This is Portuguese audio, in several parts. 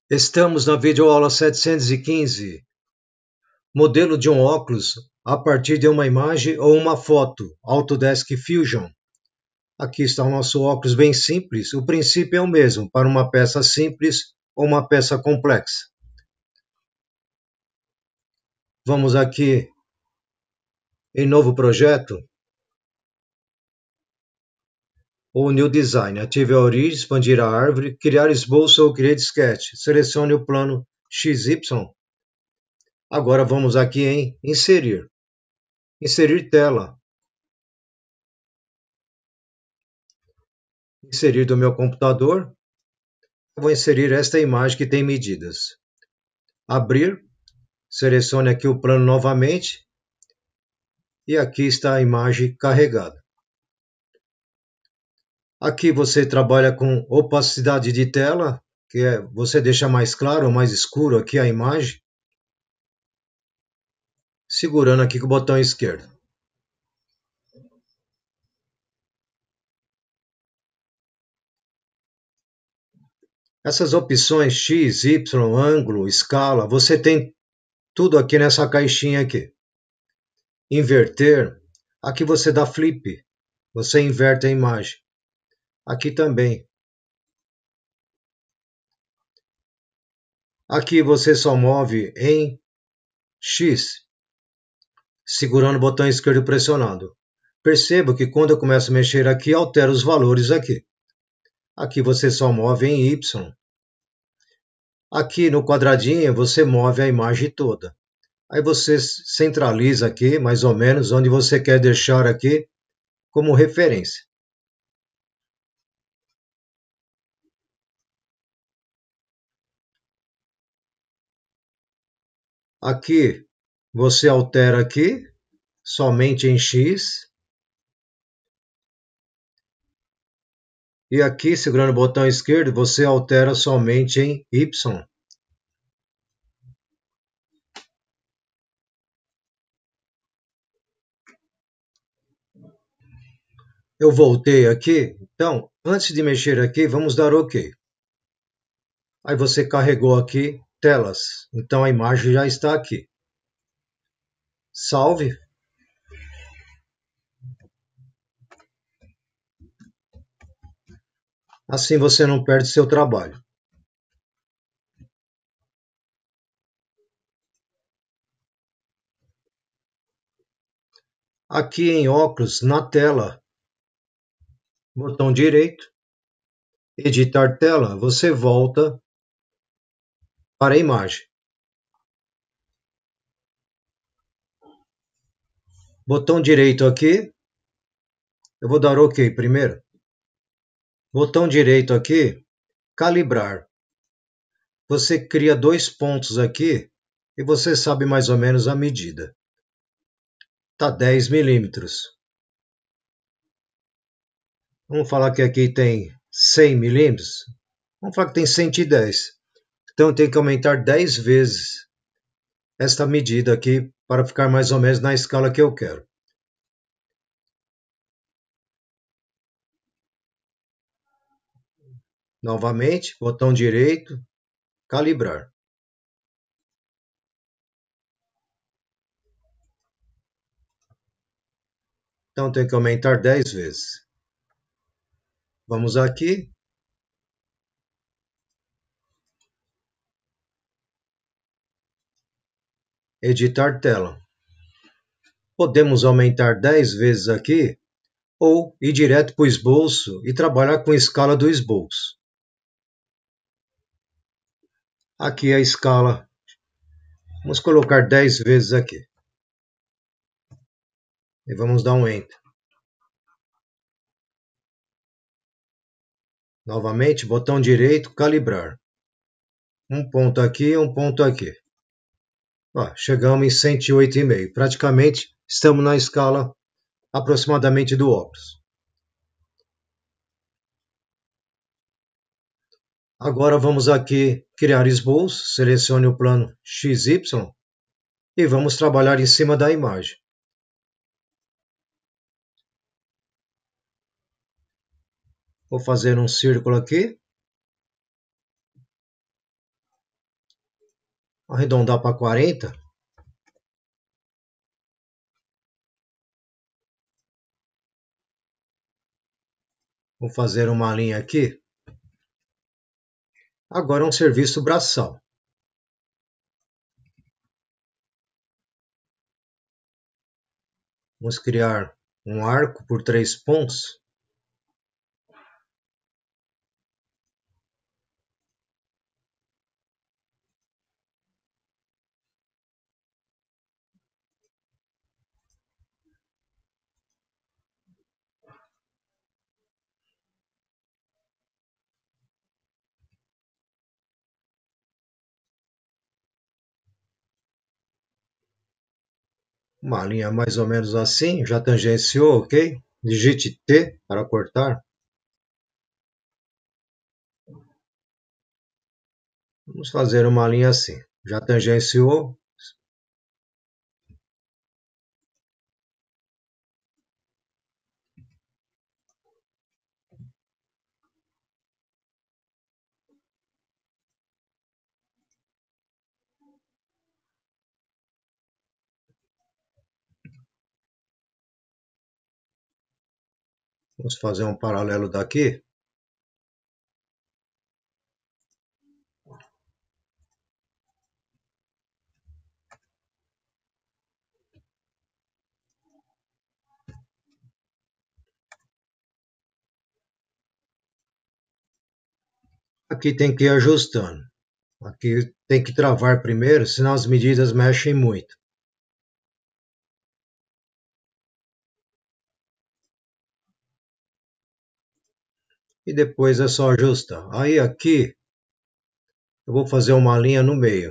Estamos na videoaula 715, modelo de um óculos a partir de uma imagem ou uma foto, Autodesk Fusion. Aqui está o nosso óculos bem simples, o princípio é o mesmo, para uma peça simples ou uma peça complexa. Vamos aqui em novo projeto, ou New Design, ative a origem, expandir a árvore, criar esboço ou Create Sketch, selecione o plano XY. Agora vamos aqui em inserir tela. Inserir do meu computador, vou inserir esta imagem que tem medidas. Abrir, selecione aqui o plano novamente e aqui está a imagem carregada. Aqui você trabalha com opacidade de tela, que é você deixa mais claro ou mais escuro aqui a imagem, segurando aqui com o botão esquerdo. Essas opções X, Y, ângulo, escala, você tem tudo aqui nessa caixinha aqui. Inverter, aqui você dá flip, você inverte a imagem. Aqui também. Aqui você só move em X, segurando o botão esquerdo pressionado. Perceba que quando eu começo a mexer aqui, altera os valores aqui. Aqui você só move em Y. Aqui no quadradinho você move a imagem toda. Aí você centraliza aqui, mais ou menos, onde você quer deixar aqui como referência. Aqui você altera aqui, somente em X. E aqui, segurando o botão esquerdo, você altera somente em Y. Eu voltei aqui, então, antes de mexer aqui, vamos dar OK. Aí você carregou aqui telas, então a imagem já está aqui. Salve. Assim você não perde seu trabalho. Aqui em óculos, na tela, botão direito, editar tela, você volta para a imagem. Botão direito aqui, eu vou dar OK primeiro. Botão direito aqui, calibrar. Você cria 2 pontos aqui e você sabe mais ou menos a medida. Tá 10 milímetros. Vamos falar que aqui tem 100 milímetros. Vamos falar que tem 110. Então tem que aumentar 10 vezes esta medida aqui para ficar mais ou menos na escala que eu quero. Novamente, botão direito, calibrar. Então tem que aumentar 10 vezes. Vamos aqui. Editar tela. Podemos aumentar 10 vezes aqui ou ir direto para o esboço e trabalhar com a escala do esboço. Aqui a escala. Vamos colocar 10 vezes aqui. E vamos dar um Enter. Novamente, botão direito, calibrar. Um ponto aqui, um ponto aqui. Ó, chegamos em 108,5. Praticamente estamos na escala aproximadamente do óculos. Agora vamos aqui criar esboço. Selecione o plano XY e vamos trabalhar em cima da imagem. Vou fazer um círculo aqui. Arredondar para 40. Vou fazer uma linha aqui. Agora um serviço braçal. Vamos criar um arco por 3 pontos. Uma linha mais ou menos assim, já tangenciou, ok? Digite T para cortar. Vamos fazer uma linha assim. Já tangenciou. Vamos fazer um paralelo daqui. Aqui tem que ir ajustando. Aqui tem que travar primeiro, senão as medidas mexem muito. E depois é só ajustar. Aí aqui eu vou fazer uma linha no meio.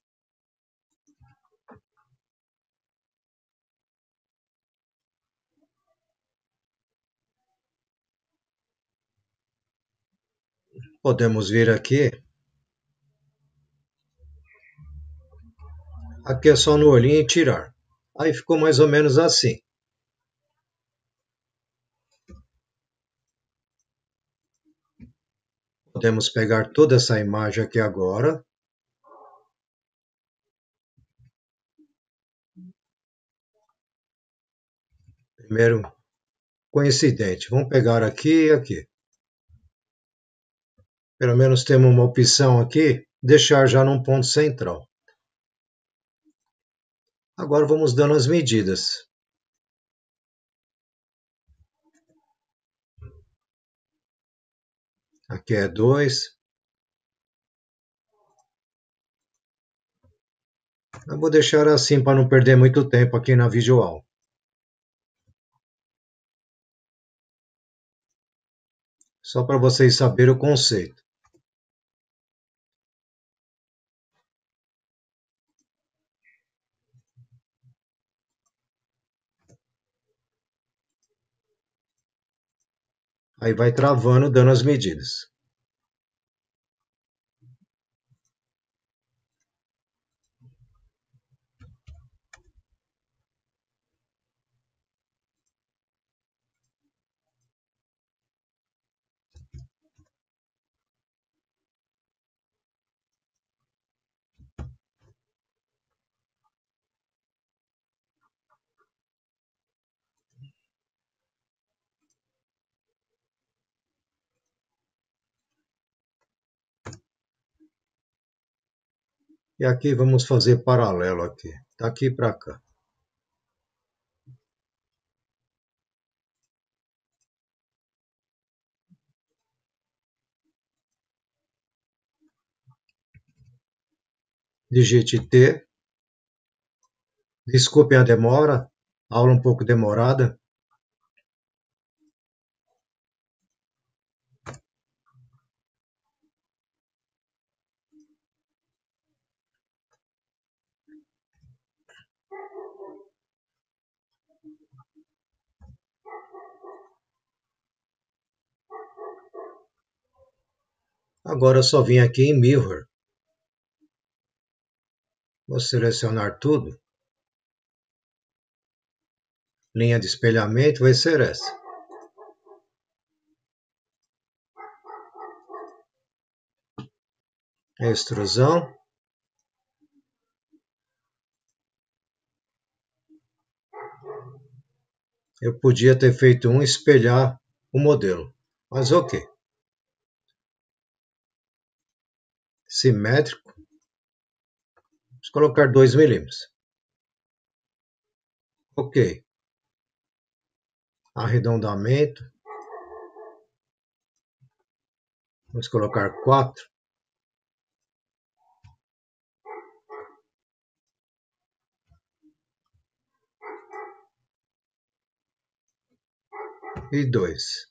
Podemos vir aqui. Aqui é só no olhinho e tirar. Aí ficou mais ou menos assim. Podemos pegar toda essa imagem aqui agora. Primeiro, coincidente. Vamos pegar aqui e aqui. Pelo menos temos uma opção aqui, deixar já num ponto central. Agora vamos dando as medidas. Aqui é 2. Eu vou deixar assim para não perder muito tempo aqui na visual. Só para vocês saberem o conceito. Aí vai travando, dando as medidas. E aqui vamos fazer paralelo aqui. Daqui para cá. Digite T. Desculpem a demora. Aula um pouco demorada. Agora eu só vim aqui em Mirror. Vou selecionar tudo. Linha de espelhamento vai ser essa. Extrusão. Eu podia ter feito espelhar o modelo, mas ok. Simétrico. Vamos colocar 2 milímetros. Ok. Arredondamento. Vamos colocar 4. E 2.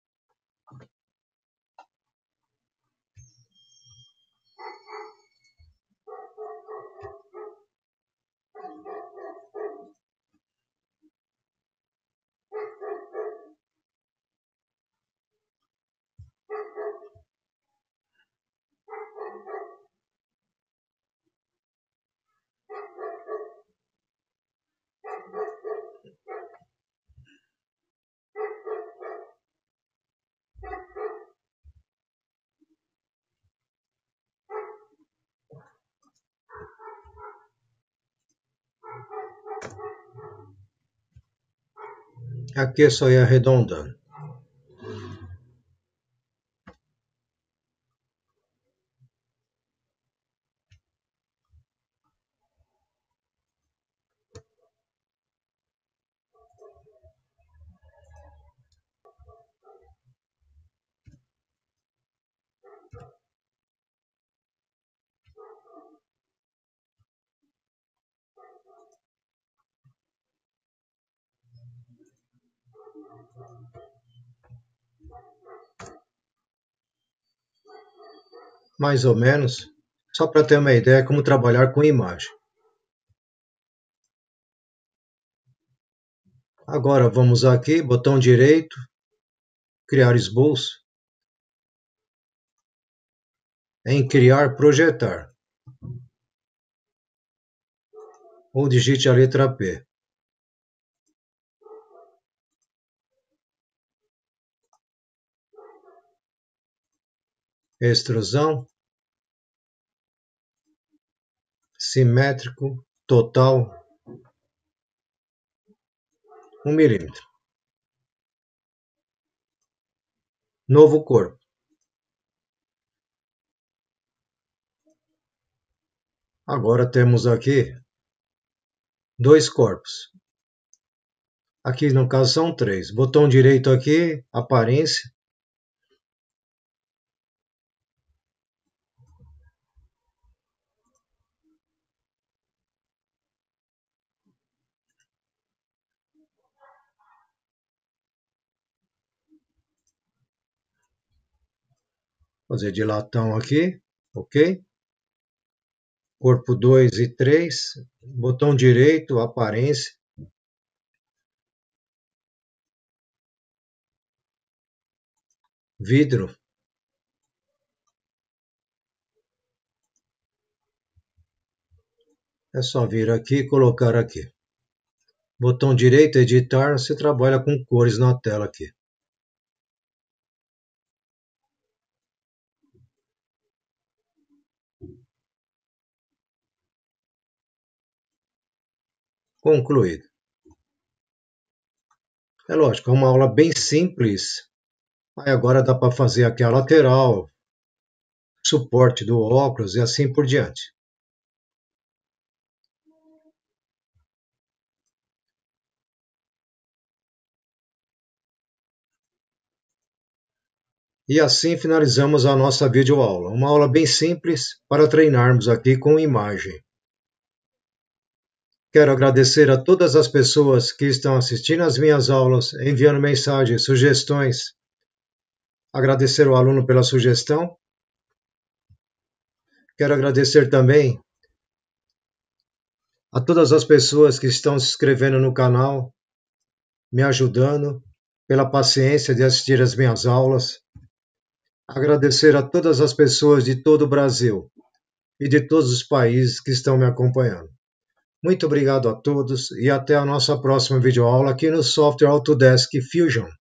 Aqui é só ir arredondando. Mais ou menos, só para ter uma ideia como trabalhar com imagem. Agora vamos aqui, botão direito, criar esboço. Em criar, projetar. Ou digite a letra P. Extrusão. Simétrico, total. 1 milímetro. Novo corpo. Agora temos aqui 2 corpos. Aqui no caso são 3. Botão direito aqui, aparência. Fazer de latão aqui, ok? Corpo 2 e 3. Botão direito, aparência. Vidro. É só vir aqui e colocar aqui. Botão direito, editar, você trabalha com cores na tela aqui. Concluído. É lógico, é uma aula bem simples. Aí agora dá para fazer aqui a lateral, suporte do óculos e assim por diante. E assim finalizamos a nossa videoaula. Uma aula bem simples para treinarmos aqui com imagem. Quero agradecer a todas as pessoas que estão assistindo às minhas aulas, enviando mensagens, sugestões. Agradecer ao aluno pela sugestão. Quero agradecer também a todas as pessoas que estão se inscrevendo no canal, me ajudando, pela paciência de assistir às minhas aulas. Agradecer a todas as pessoas de todo o Brasil e de todos os países que estão me acompanhando. Muito obrigado a todos e até a nossa próxima videoaula aqui no Software Autodesk Fusion.